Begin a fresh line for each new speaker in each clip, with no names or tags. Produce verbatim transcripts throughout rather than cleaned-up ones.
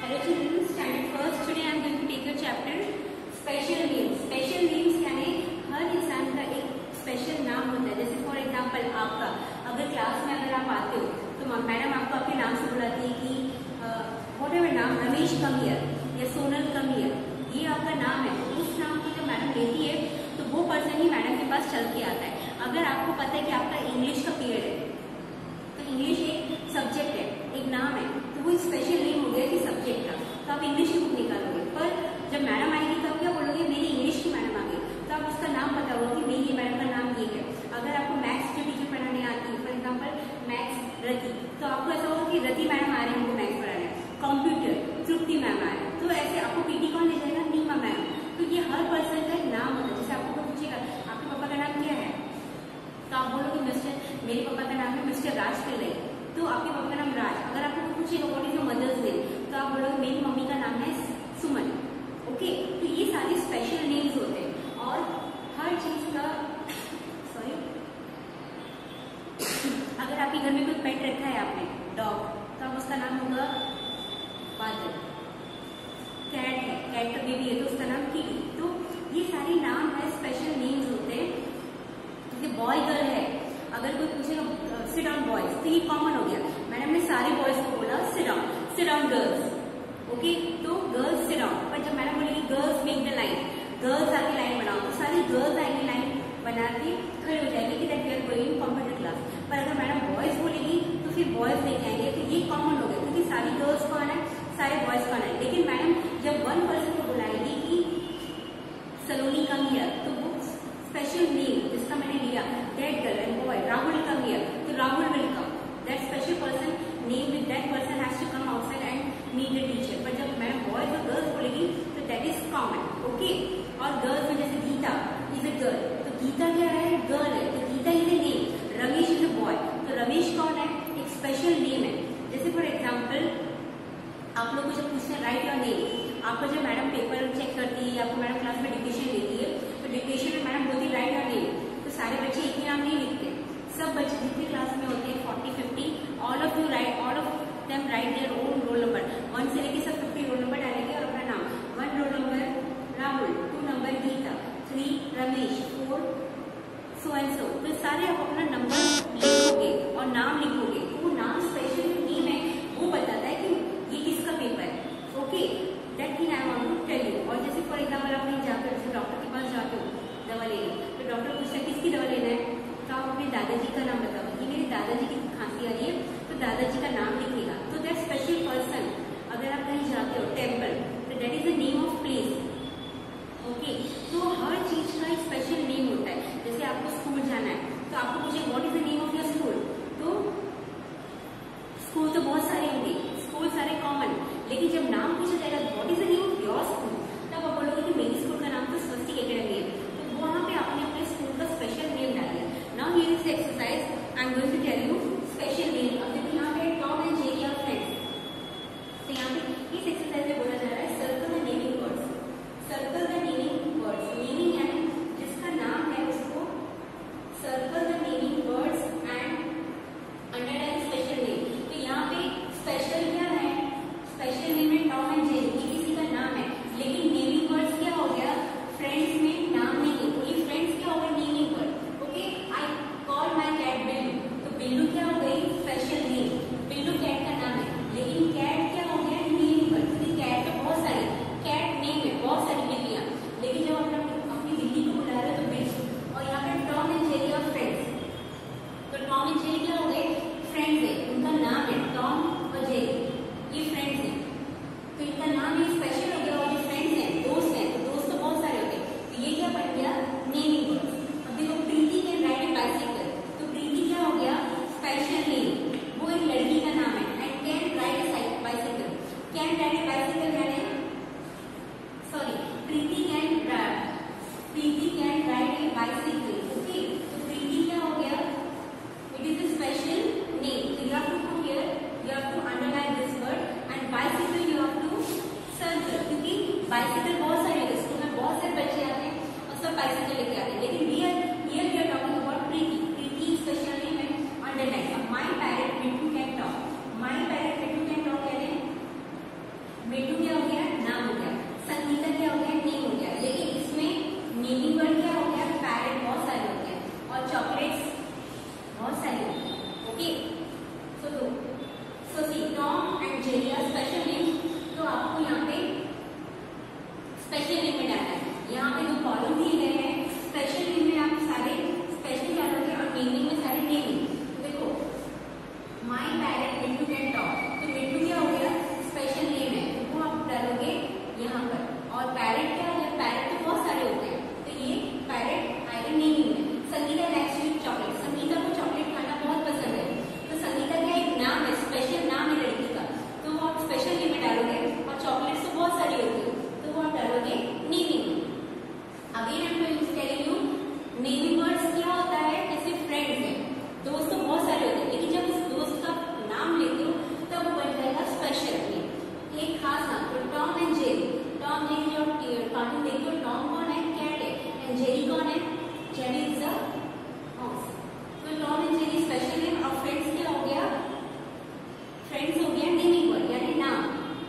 Hello children, standard first. Today I am going to take your chapter special names. Special names यानी हर इंसान का एक special नाम होता है. जैसे फॉर एग्जाम्पल आपका अगर क्लास में अगर आप आते हो तो मैडम आपको आपके नाम से बुलाती है कि वॉट एवर नाम, रमेश कम हियर या सोनल कम हियर, ये आपका नाम है. तो उस नाम को जब मैडम लेती है तो वो पर्सन ही मैडम के पास चल के आता है. अगर आपको पता है कि आपका इंग्लिश का पीरियड है तो इंग्लिश एक सब्जेक्ट है, एक नाम है, तो वो स्पेशल नेम हो गया कि सब्जेक्ट का, तो आप इंग्लिश की बुक निकालोगे. पर जब मैडम आएगी तब क्या बोलोगे, मेरी इंग्लिश की मैडम आ गई, तो आप उसका नाम पता होगा कि मेरी मैडम का नाम ये है. अगर आपको मैथ्स की टीचर पढ़ाने आती है, फॉर एग्जाम्पल मैथ्स रति, तो आपको ऐसा होगा कि रति मैडम आ रहे हैं हमको मैथ्स पढ़ाने. कंप्यूटर तृप्ति मैम आ रहे हैं, तो ऐसे आपको पीटी कौन ले जाएगा, नीमा मैम. तो ये हर पर्सन का एक नाम होता है. जैसे आपको कोई पूछेगा आपके पापा का नाम क्या है, तो आप बोलोगे मिस्टर, मेरे पापा का नाम है मिस्टर राज पिल्लई, तो आपके पापा का नाम राज. अगर आपको पूछेगा what is your mother's name, तो आप बोलोगे मेरी मम्मी का नाम है सुमन. ओके, तो ये सारे स्पेशल नेम्स होते हैं. और हर चीज का सॉरी अगर आपके घर में कोई पेट रखा है आपने डॉग, तो आप उसका नाम होगा बादल. कैट है, कैट का बेबी है तो उसका नाम किटी. तो ये सारे नाम है, स्पेशल नेम्स होते हैं. जैसे बॉय गर्ल है, अगर कोई पूछेगा सिट डाउन बॉयज, तो ये कॉमन हो गया. मैडम ने सारे बॉयज को बोला sit down, sit down girls. Okay, तो गर्ल्स सिट डाउन. पर जब मैडम बोलेगी girls make the line, girls आके लाइन बनाओ, तो सारी गर्ल्स आएंगी लाइन बना के खड़े हो जाएंगे कि that we are going computer class. पर अगर मैडम बॉयज बोलेगी तो फिर बॉयज लेके आएंगे, तो ये कॉमन हो गया क्योंकि सारी गर्ल्स कौन है, सारे बॉयज कौन है. लेकिन मैडम जब वन पर्सन को बुलाएगी कि सलोनी कम हियर, तो वो स्पेशल नेम जिसका मैंने लिया that girl and boy, Rahul come here, तो Rahul will come. That special person name with that person has to come outside and meet the teacher. पर जब मैडम बॉयज और गर्ल्स बोलेगी तो दैट इज कॉमन. ओके, और गर्ल्स में जैसे Gita is a girl, तो गीता क्या है, गर्ल है, तो Gita is a name. Ramesh is a boy, तो रमेश कौन है, एक स्पेशल नेम है. जैसे फॉर एग्जाम्पल आप लोग को जब पूछते हैं राइट योर नेम, आपको जब मैडम पेपर चेक करती है, आपको मैडम क्लास में डिक्टेशन देती है, तो डिक्टेशन में मैडम बोलती है राइट योर नेम, तो सारे बच्चे एक ही नाम नहीं लिखते. सब बच्चे जितने क्लास में होते हैं forty fifty, all of you right, all of them right their own roll number. One से लेके सब फिफ्टी रोल नंबर डालेंगे और अपना नाम. One roll number Rahul, two number Gita, three Ramesh, four so and so. तो सारे आप अपना नंबर लिखोगे और नाम लिखोगे, तो वो नाम स्पेशल नेम है, वो बताता है कि ये किसका पेपर है. Okay, that thing I want to tell you. और जैसे फॉर एग्जाम्पल आप कहीं जाकर जैसे डॉक्टर के पास जाते हो दवा लेने, तो डॉक्टर पूछता है किसकी दवा लेना है, तो आप अपने दादाजी का नाम बताओ, ये मेरे दादाजी की खांसी आ रही है, तो दादाजी का नाम लिखेगा. तो दैट स्पेशल पर्सन. अगर आप कहीं जाते हो टेम्पल, तो that is the name of place. Okay, तो हर चीज का एक स्पेशल नेम होता है. जैसे आपको स्कूल जाना है तो आपको पूछे what is the name of your school, तो स्कूल तो बहुत सारे होंगे, स्कूल सारे कॉमन, लेकिन जब नाम पूछा जाएगा what is the name of your school, तब आप बोलोगे कि मेरी स्कूल का नाम तो स्वस्तिक एकेडमी है. तो वहां पे आपने अपने स्कूल का स्पेशल नेम डाल दिया. Now here is the exercise, I am going to tell you special name. अब देखिए यहाँ पे Tom and Jerry are friends, तो यहाँ पे इस एक्सरसाइज में बोला जा रहा है circle the naming words. Circle the naming words, naming यानी जिसका नाम है उसको circle the naming words and underline special name. तो यहाँ पे स्पेशल क्या है, स्पेशल नेम है टॉम एंड जेरी, ये किसी का नाम है, लेकिन नेमिंग वर्ड्स क्या हो गया, फ्रेंड्स में नाम नहीं है, ये फ्रेंड्स क्या हो गया, naming word. Okay, I call my cat Billu, तो जेरी आर स्पेशल नेम, तो आपको यहाँ पे स्पेशल नेम में डालना है। यहाँ पे जो कॉलम दिए गए हैं स्पेशल नेम में आप सारे स्पेशल डालोगे और नेमिंग में सारे नेमिंग। देखो my parrot Mittu can talk, तो मिट्टू क्या हो गया स्पेशल नेम है, वो आप डालोगे यहाँ पर। और पैरेट क्या है, पैरेट तो बहुत सारे होते हैं, तो ये पैरेट आएगा नेमिंग में। Sangeeta likes sweet chocolate, Sangeeta को चॉकलेट खाना बहुत पसंद है, तो संगीता क्या एक नाम है, स्पेशल नाम है लड़की का, तो वो आप स्पेशल नेम में डालोगे। और चॉकलेट तो बहुत सारी होती है, तो वो आप डालोगे naming. Again I am telling you naming words क्या होता है, जैसे फ्रेंड्स है, दोस्त तो बहुत सारे होते हैं, लेकिन जब उस दोस्त का नाम लेते हो तब वो बन जाएगा स्पेशल नेम, एक खास नाम। तो Tom and Jerry, Tom Jerry जो कार्टून देखते हो, टॉम कौन है, कैट है, एंड जेरी कौन है, जेरी इज अ माउस। तो Tom and Jerry special name. और फ्रेंड्स क्या हो गया, फ्रेंड्स हो गया नेमिंग वर्ड यानी नाम।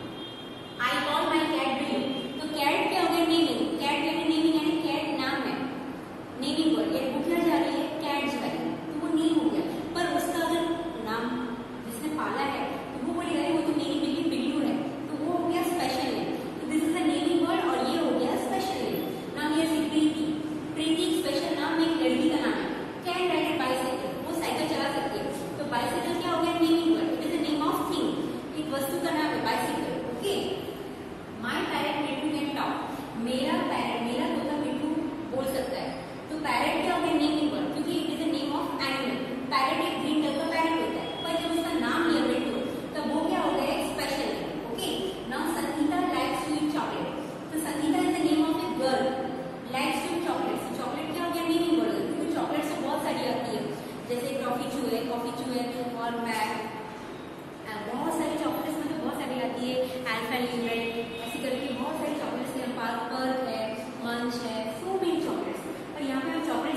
I call my cat blue, तो कैट क्या हो गया नेमिंग, कैट यानी नेमिंग यानी कैट नाम है, नेमिंग वर्ड। ये वो क्या जा रही है, कैट जा रही है, तो वो नेम हो गया। पर उसका अगर नाम जिसने पाला है तो वो बोलेगा वो तो मेरी बिल्ली बिल्लू है, तो वो हो गया स्पेशल नेम। तो this is the naming word और ये हो गया स्पेशल नेम। नाम ये प्रीति, प्रीति स्पेशल नाम एक लड़की का नाम है। कैन राइड ए बाइसाइकिल, वो साइकिल चला सकती है, तो बाइसाइकिल क्या हो गया naming word, it is the name of thing, एक वस्तु का नाम है bicycle. Okay, my parrot Mittu can talk, मेरा पैरेट मेरा तोता मिट्टू बोल सकता है, तो पैरेट क्या हो गया नेमिंग वर्ड, क्योंकि it is the name of animal. Parrot एक ग्रीन कलर का पैरेट होता है, पर जब उसका नाम लिया मिट्टू तब वो क्या हो गया एक special name. Okay, now Sangeeta likes sweet chocolate, तो Sangeeta is the name of a girl, likes sweet chocolate, chocolate क्या हो गया नेमिंग वर्ड, क्योंकि चॉकलेट से बहुत सारी आती है, जैसे टॉफी चू है, कॉफी चू है, और मैक, बहुत सारी चॉकलेट्स में तो बहुत सारी आती है, अल्फान्यूमेंट, ऐसी करके बहुत सारी चॉकलेट्स है, पर्क है, मंच है, सो मेनी चॉकलेट्स। पर यहाँ पे हम चॉकलेट